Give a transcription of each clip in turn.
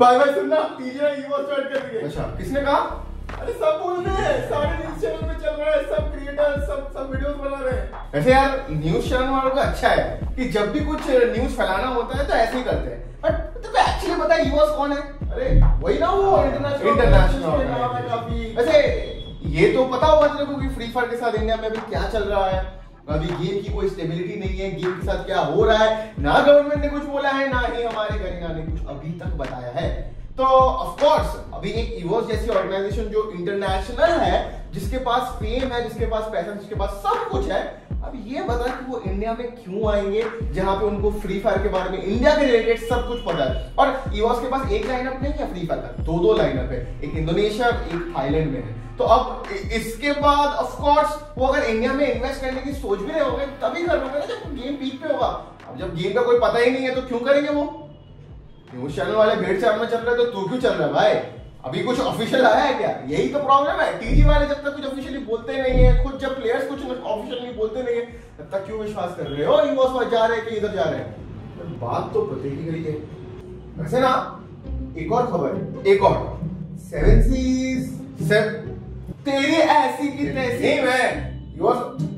भाई भाई सुनना, टीजे ईवोस ज्वाइन कर रही है। अच्छा, किसने कहा? अरे सब बोल रहे हैं, सारे न्यूज चैनल में चल रहा है, सब क्रिएटर सब वीडियोस बना रहे हैं। वैसे यार न्यूज चैनल वालों का अच्छा है कि जब भी कुछ न्यूज फैलाना होता है तो ऐसे ही करते हैं। बट तुम्हें एक्चुअली पता है ईवोस कौन है? अरे वही ना, वो इंटरनेशनल नाम है काफी। वैसे ये तो पता होगा तेरे को कि फ्री फायर के साथ इंडिया में अभी क्या चल रहा है। अभी गेम की कोई स्टेबिलिटी नहीं है, गेम के साथ क्या हो रहा है, ना गवर्नमेंट ने कुछ बोला है, ना ही हमारे गरीना ने कुछ अभी तक बताया है। तो ऑफ कोर्स अभी एक ईवोस जैसी ऑर्गेनाइजेशन जो इंटरनेशनल है, जिसके पास फेम है, जिसके पास पैसा, जिसके पास सब कुछ है, अब ये बता कि वो इंडिया में क्यों आएंगे जहां पे उनको फ्री फायर के बारे में, इंडिया के रिलेटेड सब कुछ पता है। और ईवोस के पास एक लाइनअप नहीं है फ्री फायर का, दो लाइनअप है, एक इंडोनेशिया एक थाईलैंड में है। तो अब इसके बाद ऑफ कोर्स वो अगर इंडिया में इन्वेस्ट करने की सोच भी रहे होंगे तभी कर लोगे ना जब गेम पीक पे होगा। अब जब गेम का कोई पता ही नहीं है तो क्यों करेंगे वो? न्यूज चैनल वाले भेड़ चाल में चल रहे तो तू क्यों चल रहा है भाई? अभी कुछ ऑफिशियल आया है क्या? यही तो प्रॉब्लम है, टीजी वाले जब तक कुछ ऑफिशियली बोलते नहीं है, खुद जब प्लेयर्स कुछ ऑफिशियली बोलते नहीं है, तब तक क्यों विश्वास कर रहे हो ईवोस जा रहे हैं कि इधर जा रहे हैं? बात तो प्रत्येक ही करी है। वैसे ना एक और खबर, एक और 7 सीज तेरी ऐसी की तैसी नहीं मैं ईवोस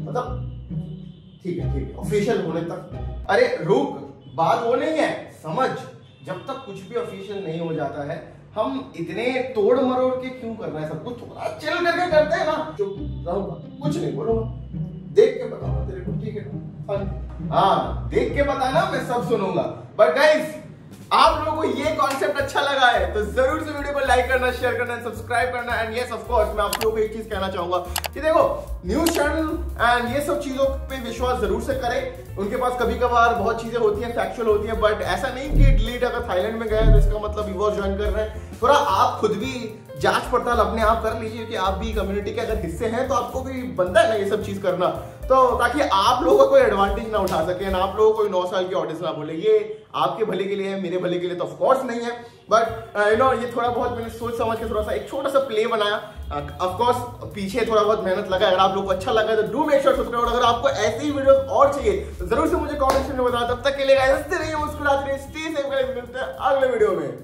मतलब ठीक है ऑफिशियल होने तक। अरे रुक, बात वो नहीं है, समझ, जब तक कुछ भी ऑफिशियल नहीं हो जाता है हम इतने तोड़ मरोड़ के क्यों कर रहे हैं सब कुछ? थोड़ा चिल करके करते हैं ना। चुप रहूंगा, कुछ नहीं बोलूंगा, देख के बताऊंगा तेरे को, ठीक है? हाँ देख के बताना, मैं सब सुनूंगा। बट गाइस आप लोगों को ये कॉन्सेप्ट अच्छा लगा है तो जरूर से वीडियो को लाइक करना, शेयर करना, सब्सक्राइब करना। एंड यस ऑफ कोर्स मैं आप लोगों को एक चीज कहना चाहूंगा कि देखो न्यूज चैनल एंड ये सब चीजों पे विश्वास जरूर से करें। उनके पास कभी कभार बहुत चीजें होती हैं, फैक्चुअल होती हैं, बट ऐसा नहीं कि डिलीट अगर थाईलैंड में गए तो इसका मतलब ईवोस ज्वाइन कर रहे हैं। थोड़ा आप खुद भी जांच पड़ताल अपने आप कर लीजिए कि आप भी कम्युनिटी के अगर हिस्से हैं तो आपको भी बनता है ना ये सब चीज करना, तो ताकि आप लोगों का कोई एडवांटेज ना उठा सके ना, आप लोगों को कोई 9 साल की ऑडियंस ना बोले ये आपके भले के लिए है, मेरे भले के लिए तो ऑफ कोर्स नहीं है। बट ये थोड़ा बहुत मैंने सोच समझ के थोड़ा सा एक छोटा सा प्ले बनाया। ऑफ कोर्स पीछे थोड़ा बहुत मेहनत लगा। अगर आप लोग को अच्छा लगा तो डू मेक श्योर सब्सक्राइब। अगर आपको ऐसी ही वीडियो और चाहिए तो जरूर से मुझे कमेंट सेक्शन में बताना। तब तक के लिए गाइस हंसते रहिए, मुस्कुराते रहिए, स्टे सेफ गाइस, मिलते हैं अगले वीडियो में।